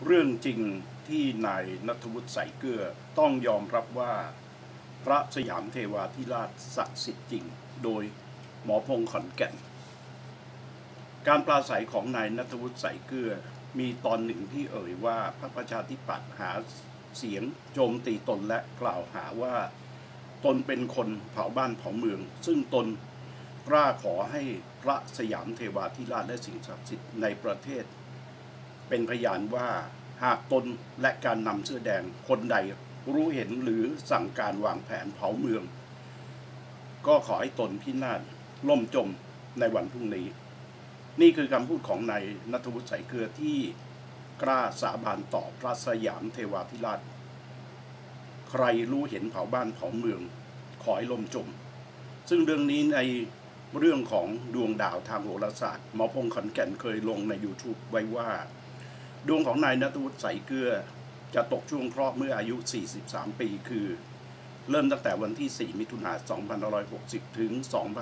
เรื่องจริงที่นายณัฐวุฒิใส่เกลือต้องยอมรับว่าพระสยามเทวาธิราชศักดิ์สิทธิ์จริงโดยหมอพงษ์ขอนแก่นการปราศัยของนายณัฐวุฒิใส่เกลือมีตอนหนึ่งที่เอ่ยว่าพรรคประชาธิปัตย์หาเสียงโจมตีตนและกล่าวหาว่าตนเป็นคนเผาบ้านเผาเมืองซึ่งตนกล้าขอให้พระสยามเทวาธิราชและสิ่งศักดิ์สิทธิ์ในประเทศเป็นพยานว่าหากตนและการนำเสื้อแดงคนใดรู้เห็นหรือสั่งการวางแผนเผาเมืองก็ขอให้ตนพินาศล่มจมในวันพรุ่งนี้นี่คือคำพูดของนายณัฐวุฒิใส่เกลือที่กล้าสาบานต่อพระสยามเทวาธิราชใครรู้เห็นเผาบ้านเผาเมืองขอให้ล่มจมซึ่งเรื่องนี้ในเรื่องของดวงดาวทางโหราศาสตร์หมอพงษ์ขอนแก่นเคยลงใน YouTube ไว้ว่าดวงของนายณัฐวุฒิใส่เกลือจะตกช่วงเคราะห์เมื่ออายุ43ปีคือเริ่มตั้งแต่วันที่4มิถุนายน2560ถึง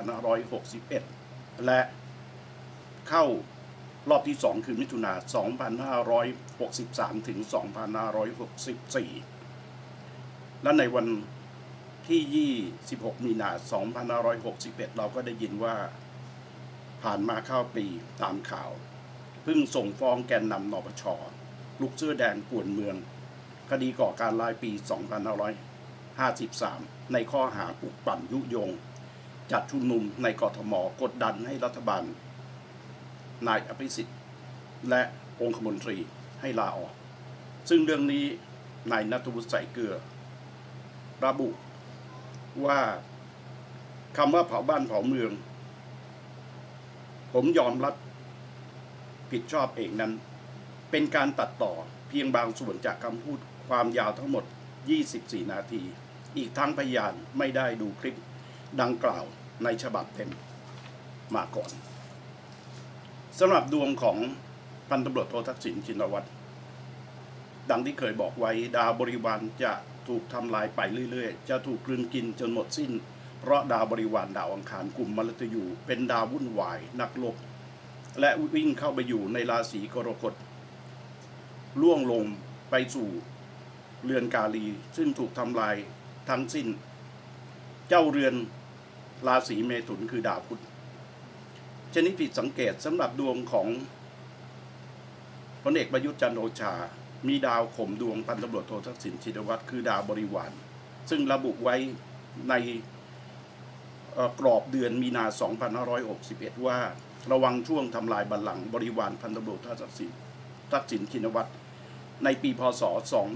2561และเข้ารอบที่2คือมิถุนายน2563ถึง2564และในวันที่26มีนาคม2561เราก็ได้ยินว่าผ่านมาเข้าปีตามข่าวเพิ่งส่งฟ้องแกนนำนปช.ลูกเสื้อแดงป่วนเมืองคดีก่อการร้ายปี2553ในข้อหาปลุกปั่นยุยงจัดชุมนุมในกทม.กดดันให้รัฐบาลนายอภิสิทธิ์และองคมนตรีให้ลาออกซึ่งเรื่องนี้นายณัฐวุฒิใส่เกลือระบุว่าคำว่าเผาบ้านเผาเมืองผมยอมรับผิดชอบเองนั้นเป็นการตัดต่อเพียงบางส่วนจากคำพูดความยาวทั้งหมด24นาทีอีกทั้งพยานไม่ได้ดูคลิปดังกล่าวในฉบับเต็มมาก่อนสำหรับดวงของพันตำรวจโททักษิณชินวัตรดังที่เคยบอกไว้ดาวบริวารจะถูกทำลายไปเรื่อยๆจะถูกกลืนกินจนหมดสิ้นเพราะดาวบริวารดาวอังคารกลุ่มมฤตยูเป็นดาววุ่นวายนักรบและวิ่งเข้าไปอยู่ในราศีกรกฎล่วงลงไปสู่เรือนกาลีซึ่งถูกทำลายทั้งสิ้นเจ้าเรือนราศีเมถุนคือดาวพุธชนิดผิดสังเกตสำหรับดวงของพลเอกประยุทธ์จันทร์โอชามีดาวข่มดวงพันตำรวจโททักษิณชินวัตรคือดาวบริวารซึ่งระบุไว้ในกรอบเดือนมีนาคม2561ว่าระวังช่วงทำลายบัลลังก์บริวารพันตำรวจโททักษิณชินวัตรในปีพ.ศ.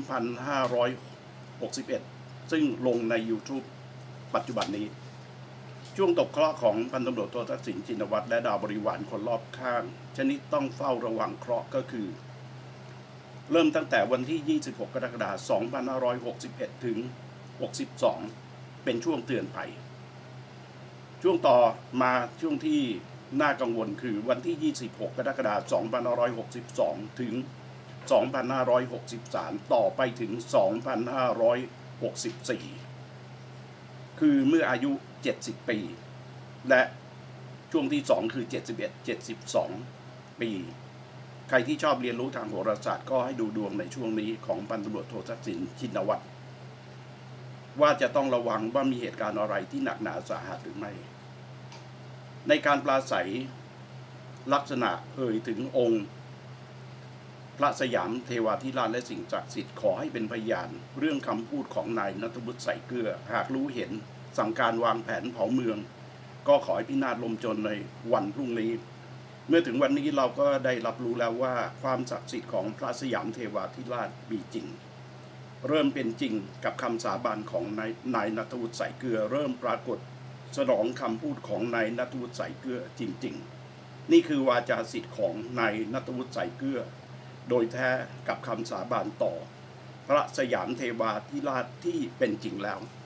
2561ซึ่งลงใน YouTube ปัจจุบันนี้ช่วงตกเคราะห์ของพันตำรวจโททักษิณชินวัตรและดาวบริวารคนรอบข้างชนิดต้องเฝ้าระวังเคราะห์ก็คือเริ่มตั้งแต่วันที่26กรกฎาคม2561ถึง62เป็นช่วงเตือนภัยช่วงต่อมาช่วงที่น่ากังวลคือวันที่26กรกฎาคม2562ถึง2563ต่อไปถึง2564คือเมื่ออายุ70ปีและช่วงที่2คือ72ปีใครที่ชอบเรียนรู้ทางโหราศาสตร์ก็ให้ดูดวงในช่วงนี้ของพันตำรวจโททักษิณชินวัตรว่าจะต้องระวังว่ามีเหตุการณ์อะไรที่หนักหนาสาหัสหรือไม่ในการปราศัยลักษณะเอ่ยถึงองค์พระสยามเทวาธิราชและสิ่งศักดิ์สิทธิ์ขอให้เป็นพยานเรื่องคำพูดของนายณัฐวุฒิใส่เกลือหากรู้เห็นสั่งการวางแผนเผาเมืองก็ขอให้พินาศล่มจมในวันพรุ่งนี้เมื่อถึงวันนี้เราก็ได้รับรู้แล้วว่าความศักดิ์สิทธิ์ของพระสยามเทวาธิราชมีจริงเริ่มเป็นจริงกับคำสาบานของนายณัฐวุฒิใส่เกลือเริ่มปรากฏสนองคำพูดของนายณัฐวุฒิใส่เกลือจริงๆนี่คือวาจาสิทธิ์ของนายณัฐวุฒิใส่เกลือโดยแท้กับคำสาบานต่อพระสยามเทวาธิราชที่เป็นจริงแล้ว